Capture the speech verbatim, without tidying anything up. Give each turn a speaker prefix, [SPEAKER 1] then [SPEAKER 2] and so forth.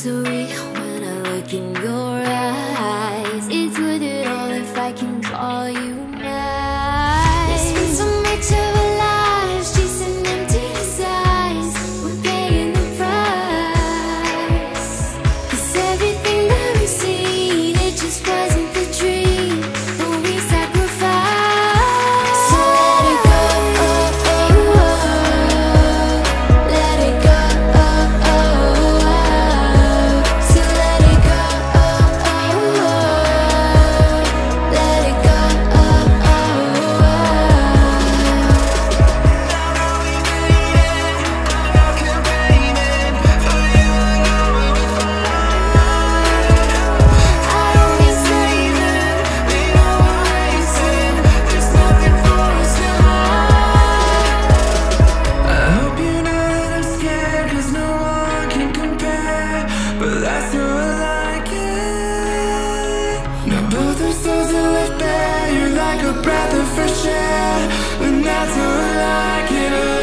[SPEAKER 1] misery when I look in your eyes. It's worth it all if I can call you mine. We spent so much of our lives chasing empty desires. We're paying the price, 'cause everything that we see, it just wasn't the dream that we sacrificed. So let it go, oh, oh, oh. Let it go, oh, oh, oh. So let it go, oh, oh, oh. Let it go, oh, oh, I always say that we know we're racing. There's nothing for us to hide.
[SPEAKER 2] I hope you know that I'm scared, 'cause no one can compare. But that's how I like it. Now both our souls are left bare. You're like a breath of fresh air, and that's how I like it.